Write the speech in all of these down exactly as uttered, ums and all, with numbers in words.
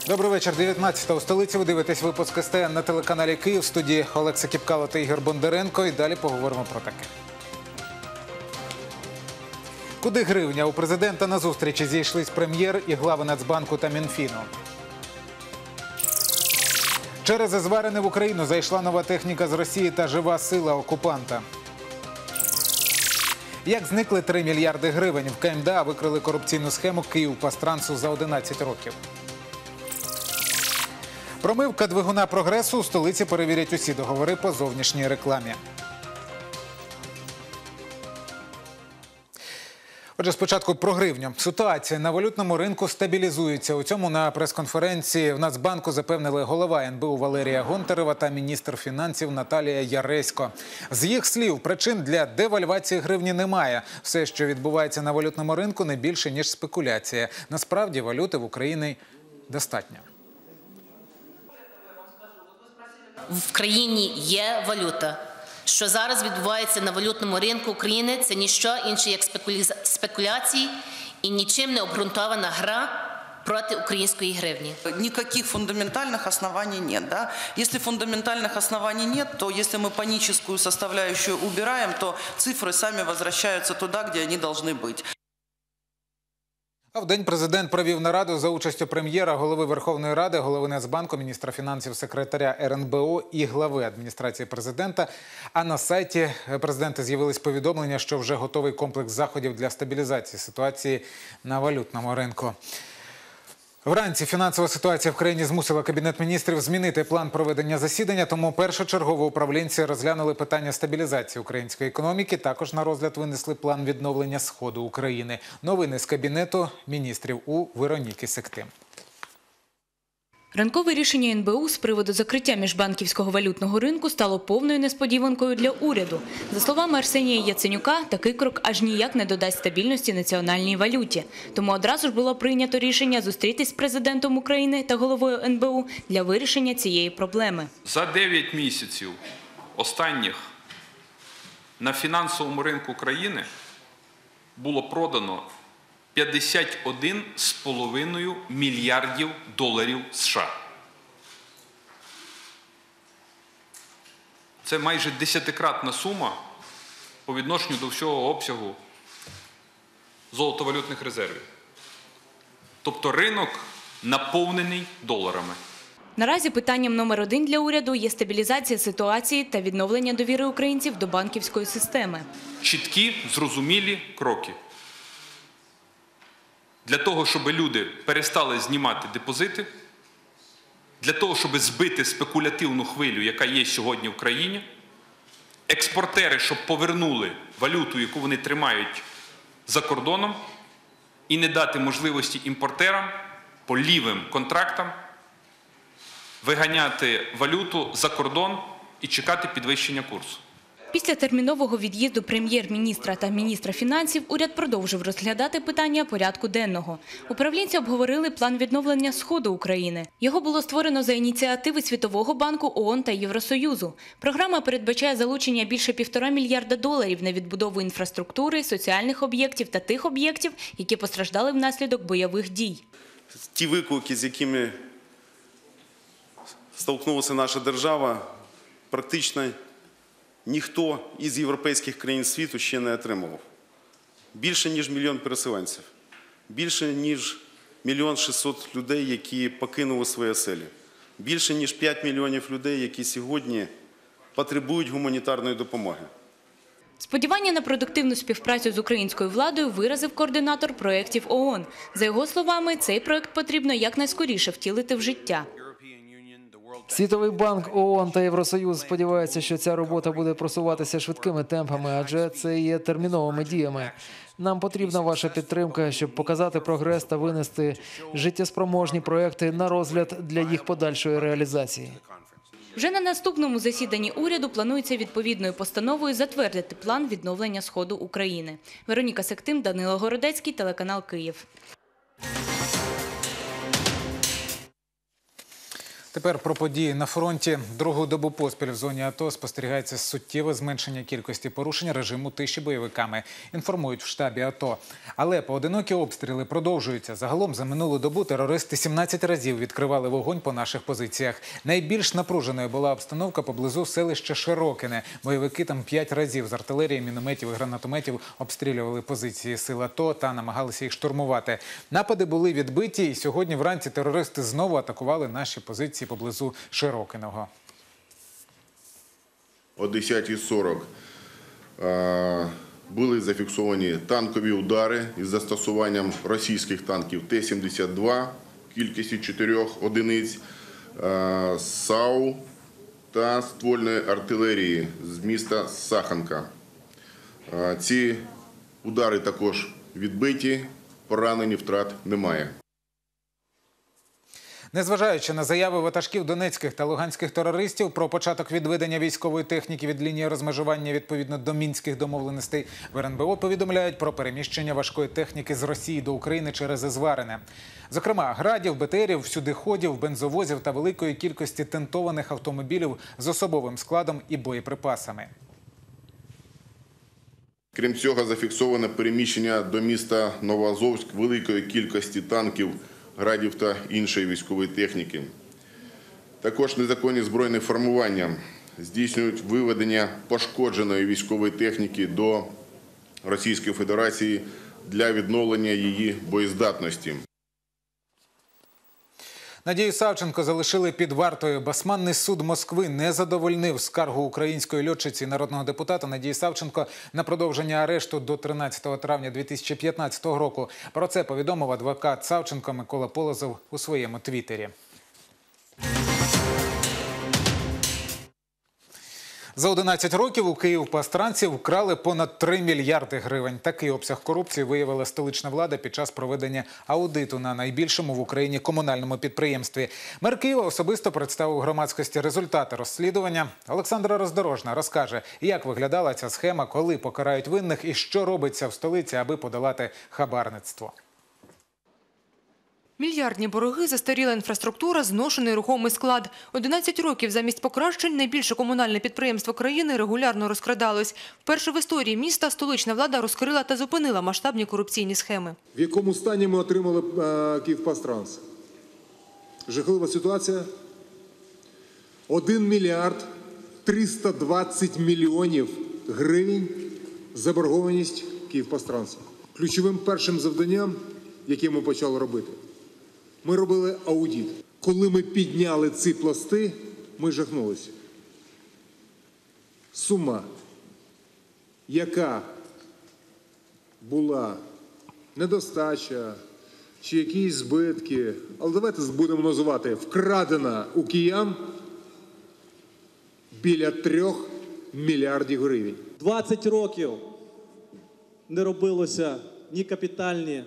Добрий вечір. дев'ятнадцята у столиці. Ви дивитесь випуск ес те ен на телеканалі Київ. В студії Олекса Кіпкало та Ігор Бондаренко. І далі поговоримо про таке. Куди гривня? У президента на зустрічі зійшлись прем'єр і глави Нацбанку та Мінфіну. Через зварене в Україну зайшла нова техніка з Росії та жива сила окупанта. Як зникли три мільярди гривень? В ка ем де а викрили корупційну схему Київпастрансу за одинадцять років. Промивка двигуна «Прогресу». У столиці перевірять усі договори по зовнішній рекламі. Отже, спочатку про гривню. Ситуація на валютному ринку стабілізується. У цьому на прес-конференції в Нацбанку запевнили голова ен бе у Валерія Гонтарева та міністр фінансів Наталія Яресько. З їх слів, причин для девальвації гривні немає. Все, що відбувається на валютному ринку, не більше, ніж спекуляція. Насправді, валюти в Україні достатньо. В країні є валюта. Що зараз відбувається на валютному ринку України, це ніщо інше, як спекуляції і нічим не обґрунтована гра проти української гривні. Никаких фундаментальных оснований нет. Да? Если фундаментальных оснований нет, то если мы паническую составляющую убираем, то цифры сами возвращаются туда, где они должны быть. А вдень президент провів нараду за участю прем'єра, голови Верховної Ради, голови Нацбанку, міністра фінансів, секретаря ер ен бе о і глави адміністрації президента. А на сайті президента з'явились повідомлення, що вже готовий комплекс заходів для стабілізації ситуації на валютному ринку. Вранці фінансова ситуація в країні змусила Кабінет міністрів змінити план проведення засідання, тому першочергово управлінці розглянули питання стабілізації української економіки. Також на розгляд винесли план відновлення Сходу України. Новини з Кабінету міністрів у Вероніки Сектим. Ранкове рішення ен бе у з приводу закриття міжбанківського валютного ринку стало повною несподіванкою для уряду. За словами Арсенія Яценюка, такий крок аж ніяк не додасть стабільності національній валюті. Тому одразу ж було прийнято рішення зустрітись з президентом України та головою ен бе у для вирішення цієї проблеми. За дев'ять місяців останніх на фінансовому ринку країни було продано п'ятдесят один з половиною мільярдів доларів США. Це майже десятикратна сума по відношенню до всього обсягу золотовалютних резервів. Тобто ринок наповнений доларами. Наразі питанням номер один для уряду є стабілізація ситуації та відновлення довіри українців до банківської системи. Чіткі, зрозумілі кроки. Для того, щоб люди перестали знімати депозити, для того, щоб збити спекулятивну хвилю, яка є сьогодні в країні, експортери, щоб повернули валюту, яку вони тримають за кордоном, і не дати можливості імпортерам по лівим контрактам виганяти валюту за кордон і чекати підвищення курсу. Після термінового від'їзду прем'єр-міністра та міністра фінансів уряд продовжив розглядати питання порядку денного. Управлінці обговорили план відновлення Сходу України. Його було створено за ініціативи Світового банку, ООН та Євросоюзу. Програма передбачає залучення більше півтора мільярда доларів на відбудову інфраструктури, соціальних об'єктів та тих об'єктів, які постраждали внаслідок бойових дій. Ті виклики, з якими столкнулася наша держава, практично ніхто із європейських країн світу ще не отримував. Більше, ніж мільйон переселенців. Більше, ніж мільйон шістсот людей, які покинули свої оселі. Більше, ніж п'ять мільйонів людей, які сьогодні потребують гуманітарної допомоги. Сподівання на продуктивну співпрацю з українською владою виразив координатор проєктів ООН. За його словами, цей проєкт потрібно якнайскоріше втілити в життя. Світовий банк, ООН та Євросоюз сподіваються, що ця робота буде просуватися швидкими темпами, адже це є терміновими діями. Нам потрібна ваша підтримка, щоб показати прогрес та винести життєспроможні проекти на розгляд для їх подальшої реалізації. Вже на наступному засіданні уряду планується відповідною постановою затвердити план відновлення Сходу України. Вероніка Сектим, Данило Городецький, телеканал Київ. Тепер про події на фронті. Другу добу поспіль в зоні АТО спостерігається суттєве зменшення кількості порушень режиму тиші бойовиками, інформують в штабі АТО. Але поодинокі обстріли продовжуються. Загалом за минулу добу терористи сімнадцять разів відкривали вогонь по наших позиціях. Найбільш напруженою була обстановка поблизу селища Широкине. Бойовики там п'ять разів з артилерії, мінометів і гранатометів обстрілювали позиції сил АТО та намагалися їх штурмувати. Напади були відбиті, і сьогодні вранці терористи знову атакували наші позиції поблизу Широкиного. О десятій сорок були зафіксовані танкові удари із застосуванням російських танків Т сімдесят два в кількості чотирьох одиниць, САУ та ствольної артилерії з міста Саханка. Ці удари також відбиті, поранені, втрат немає. Незважаючи на заяви ватажків донецьких та луганських терористів про початок відведення військової техніки від лінії розмежування відповідно до мінських домовленостей, в РНБО повідомляють про переміщення важкої техніки з Росії до України через Ізварине. Зокрема, градів, БТРів, всюдиходів, бензовозів та великої кількості тентованих автомобілів з особовим складом і боєприпасами. Крім цього, зафіксовано переміщення до міста Новоазовськ великої кількості танків, градів та іншої військової техніки. Також незаконні збройні формування здійснюють виведення пошкодженої військової техніки до Російської Федерації для відновлення її боєздатності. Надію Савченко залишили під вартою. Басманний суд Москви не задовольнив скаргу української льотчиці народного депутата Надії Савченко на продовження арешту до тринадцятого травня дві тисячі п'ятнадцятого року. Про це повідомив адвокат Савченко Микола Полозов у своєму твіттері. За одинадцять років у Київпастранці вкрали понад три мільярди гривень. Такий обсяг корупції виявила столична влада під час проведення аудиту на найбільшому в Україні комунальному підприємстві. Мер Києва особисто представив громадськості результати розслідування. Олександра Роздорожна розкаже, як виглядала ця схема, коли покарають винних і що робиться в столиці, аби подолати хабарництво. Мільярдні борги, застаріла інфраструктура, зношений рухомий склад. одинадцять років замість покращень найбільше комунальне підприємство країни регулярно розкрадалось. Вперше в історії міста столична влада розкрила та зупинила масштабні корупційні схеми. В якому стані ми отримали е, Київпастранс? Жахлива ситуація. один мільярд триста двадцять мільйонів гривень заборгованість Київпастрансу. Ключовим першим завданням, яке ми почали робити, ми робили аудит. Коли ми підняли ці пласти, ми жахнулися. Сума, яка була недостача чи якісь збитки, але давайте будемо називати, вкрадена у киян біля трьох мільярдів гривень. двадцять років не робилося ні капітальні,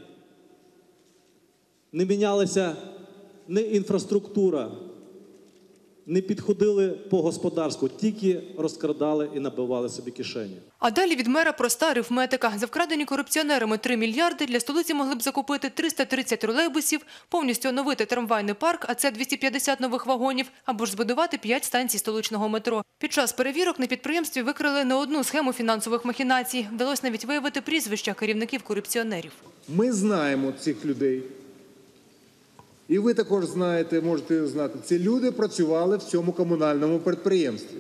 не мінялася ні інфраструктура, не підходили по господарству, тільки розкрадали і набивали собі кишені. А далі від мера проста арифметика. За вкрадені корупціонерами три мільярди для столиці могли б закупити триста тридцять тролейбусів, повністю оновити трамвайний парк, а це двісті п'ятдесят нових вагонів, або ж збудувати п'ять станцій столичного метро. Під час перевірок на підприємстві викрили не одну схему фінансових махінацій. Вдалося навіть виявити прізвища керівників корупціонерів. Ми знаємо цих людей. І ви також знаєте, можете знати, ці люди працювали в цьому комунальному підприємстві.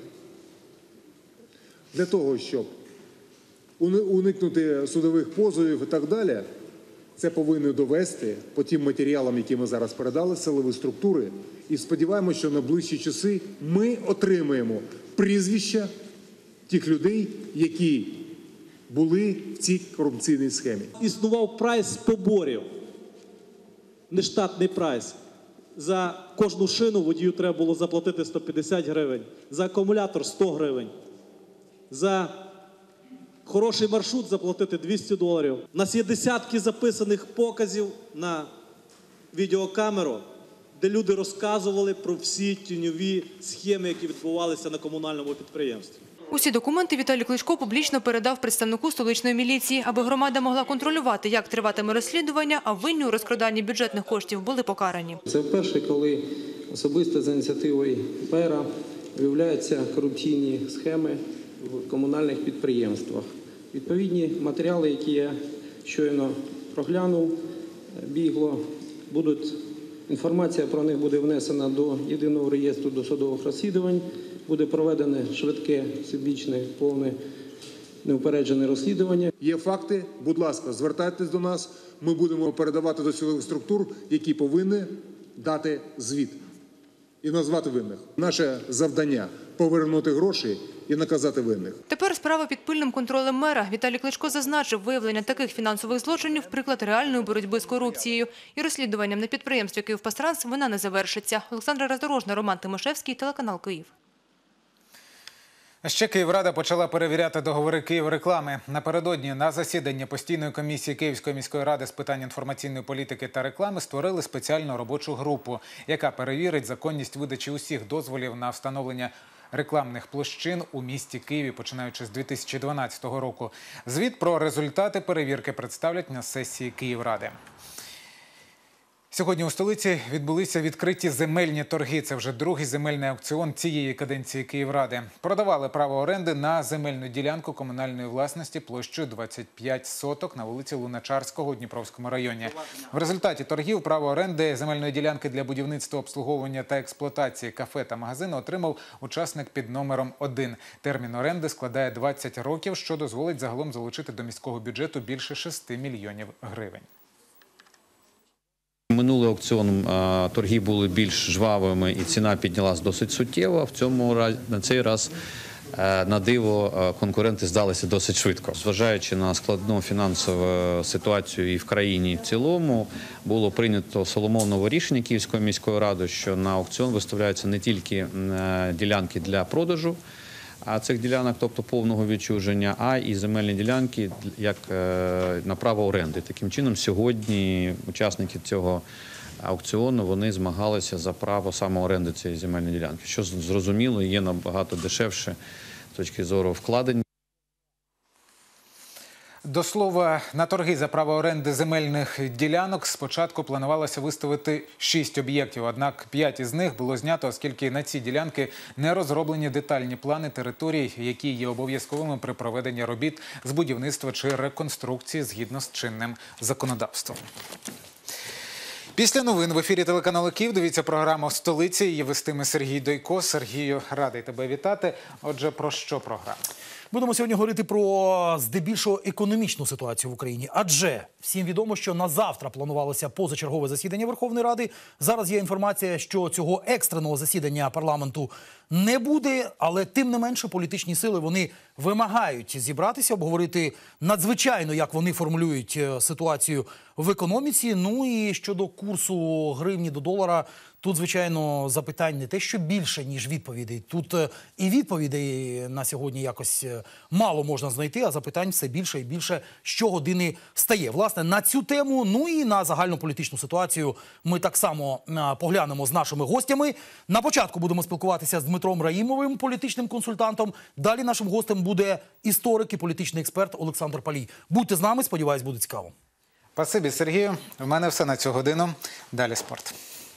Для того, щоб уникнути судових позовів і так далі, це повинні довести по тим матеріалам, які ми зараз передали, силові структури. І сподіваємося, що на ближчі часи ми отримаємо прізвища тих людей, які були в цій корупційній схемі. Існував прайс поборів. Нештатний прайс. За кожну шину водію треба було заплатити сто п'ятдесят гривень, за акумулятор сто гривень, за хороший маршрут заплатити двісті доларів. У нас є десятки записаних показів на відеокамеру, де люди розказували про всі тіньові схеми, які відбувалися на комунальному підприємстві. Усі документи Віталій Кличко публічно передав представнику столичної міліції, аби громада могла контролювати, як триватиме розслідування, а винні у розкраданні бюджетних коштів були покарані. Це вперше, коли особисто за ініціативою мера виявляються корупційні схеми в комунальних підприємствах. Відповідні матеріали, які я щойно проглянув, бігло, будуть, інформація про них буде внесена до єдиного реєстру досудових розслідувань, буде проведене швидке, всебічне, повне, неупереджене розслідування. Є факти, будь ласка, звертайтесь до нас, ми будемо передавати до силових структур, які повинні дати звіт і назвати винних. Наше завдання – повернути гроші і наказати винних. Тепер справа під пильним контролем мера. Віталій Кличко зазначив, виявлення таких фінансових злочинів – приклад реальної боротьби з корупцією. І розслідуванням на підприємстві «Київпастранс» вона не завершиться. Олександра Роздорожна, Роман Тимошевський, телеканал «Київ». Ще Київрада почала перевіряти договори Київреклами. Напередодні на засіданні постійної комісії Київської міської ради з питань інформаційної політики та реклами створили спеціальну робочу групу, яка перевірить законність видачі усіх дозволів на встановлення рекламних площин у місті Києві, починаючи з дві тисячі дванадцятого року. Звіт про результати перевірки представлять на сесії Київради. Сьогодні у столиці відбулися відкриті земельні торги. Це вже другий земельний аукціон цієї каденції Київради. Продавали право оренди на земельну ділянку комунальної власності площею двадцять п'ять соток на вулиці Луначарського у Дніпровському районі. В результаті торгів право оренди земельної ділянки для будівництва, обслуговування та експлуатації кафе та магазину отримав учасник під номером один. Термін оренди складає двадцять років, що дозволить загалом залучити до міського бюджету більше шести мільйонів гривень. Минулий аукціон торги були більш жвавими і ціна піднялась досить суттєво. В цьому на цей раз, на диво, конкуренти здалися досить швидко. Зважаючи на складну фінансову ситуацію і в країні, і в цілому, було прийнято соломонове рішення Київської міської ради, що на аукціон виставляються не тільки ділянки для продажу, а цих ділянок, тобто повного відчуження, а і земельні ділянки як на право оренди. Таким чином, сьогодні учасники цього аукціону, вони змагалися за право саме оренди цієї земельної ділянки, що зрозуміло є набагато дешевше з точки зору вкладень. До слова, на торги за право оренди земельних ділянок спочатку планувалося виставити шість об'єктів, однак п'ять із них було знято, оскільки на ці ділянки не розроблені детальні плани територій, які є обов'язковими при проведенні робіт з будівництва чи реконструкції згідно з чинним законодавством. Після новин в ефірі телеканалу Київ дивіться програму «Столиці». Її вестиме Сергій Дойко. Сергію, радий тебе вітати. Отже, про що програма? Будемо сьогодні говорити про здебільшого економічну ситуацію в Україні. Адже всім відомо, що на завтра планувалося позачергове засідання Верховної Ради. Зараз є інформація, що цього екстреного засідання парламенту не буде, але тим не менше політичні сили вони вимагають зібратися, обговорити надзвичайно, як вони формулюють ситуацію в економіці. Ну і щодо курсу гривні до долара, тут, звичайно, запитань не те, що більше, ніж відповідей. Тут і відповідей на сьогодні якось мало можна знайти, а запитань все більше і більше щогодини стає. Власне, на цю тему, ну і на загальну політичну ситуацію ми так само поглянемо з нашими гостями. На початку будемо спілкуватися з Дмитром Раїмовим, політичним консультантом. Далі нашим гостем буде історик і політичний експерт Олександр Палій. Будьте з нами, сподіваюсь, буде цікаво. Спасибі, Сергію. У мене все на цю годину. Далі спорт.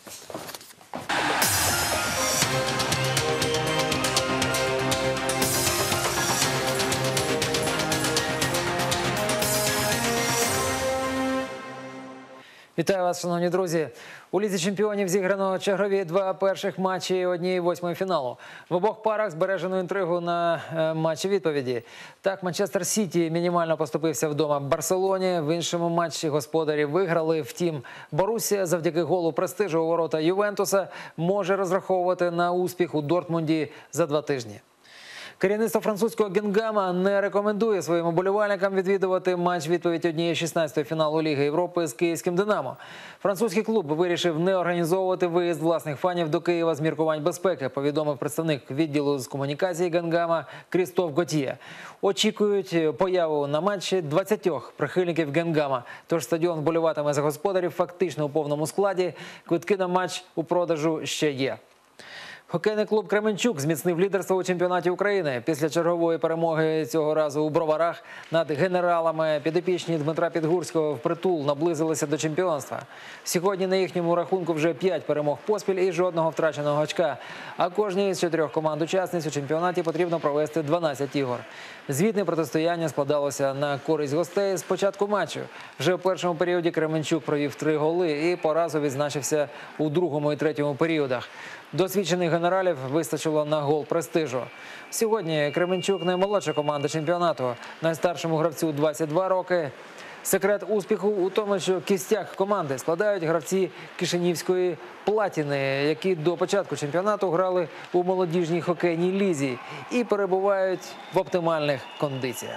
Вітаю вас, шановні друзі. У Лізі чемпіонів зіграно чергові два перших матчі однієї восьмої фіналу. В обох парах збережено інтригу на матчі відповіді. Так, Манчестер Сіті мінімально поступився вдома Барселоні. В іншому матчі господарі виграли. Втім, Борусія завдяки голу престижу у ворота Ювентуса може розраховувати на успіх у Дортмунді за два тижні. Керівництво французького Гінгама не рекомендує своїм уболівальникам відвідувати матч-відповідь однієї шістнадцятої фіналу Ліги Європи з київським «Динамо». Французький клуб вирішив не організовувати виїзд власних фанів до Києва з міркувань безпеки, повідомив представник відділу з комунікації Гінгама Крістоф Готьє. Очікують появу на матчі двадцятьох прихильників Гінгама. Тож стадіон вболіватиме за господарів фактично у повному складі. Квитки на матч у продажу ще є. Хокейний клуб «Кременчук» зміцнив лідерство у чемпіонаті України. Після чергової перемоги цього разу у Броварах над генералами підопічні Дмитра Підгурського впритул наблизилися до чемпіонства. Сьогодні на їхньому рахунку вже п'ять перемог поспіль і жодного втраченого очка. А кожній з чотирьох команд-учасниць у чемпіонаті потрібно провести дванадцять ігор. Звітне протистояння складалося на користь гостей з початку матчу. Вже у першому періоді Кременчук провів три голи і по разу відзначився у другому і третьому періодах. Досвідчених генералів вистачило на гол престижу. Сьогодні Кременчук – наймолодша команда чемпіонату. Найстаршому гравцю – двадцять два роки. Секрет успіху у тому, що кістяк команди складають гравці Кишинівської «Платіни», які до початку чемпіонату грали у молодіжній хокейній лізі і перебувають в оптимальних кондиціях.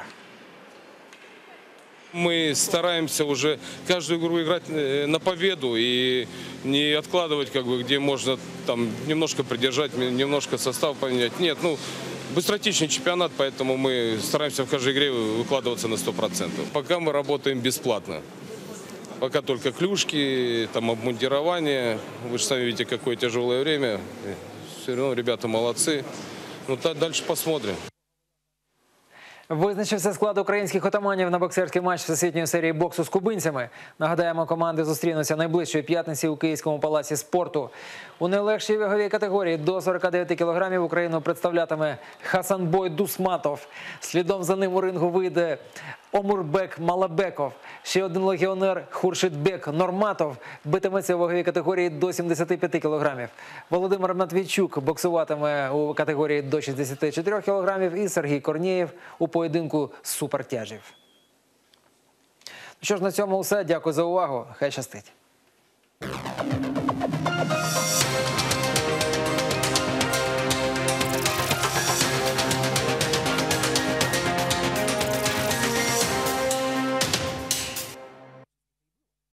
Мы стараемся уже каждую игру играть на победу и не откладывать, как бы, где можно там немножко придержать, немножко состав поменять. Нет, ну, быстротечный чемпионат, поэтому мы стараемся в каждой игре выкладываться на сто процентов. Пока мы работаем бесплатно. Пока только клюшки, там, обмундирование. Вы же сами видите, какое тяжелое время. Все равно ребята молодцы. Ну, дальше посмотрим. Визначився склад українських отаманів на боксерський матч всесвітньої серії боксу з кубинцями. Нагадаємо, команди зустрінуться найближчої п'ятниці у Київському палаці спорту. У найлегшій ваговій категорії до сорока дев'яти кілограмів Україну представлятиме Хасанбой Дусматов. Слідом за ним у рингу вийде Омурбек Малабеков. Ще один легіонер Хуршидбек Норматов битиметься у ваговій категорії до сімдесяти п'яти кілограмів. Володимир Матвійчук боксуватиме у категорії до шістдесяти чотирьох кілограмів і Сергій Корнієв у поєдинку з супертяжів. Що ж, на цьому все. Дякую за увагу. Хай щастить.